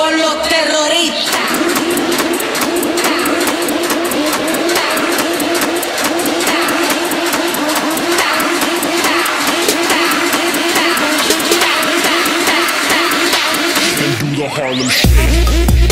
con los terroristas. And do the Harlem Shake.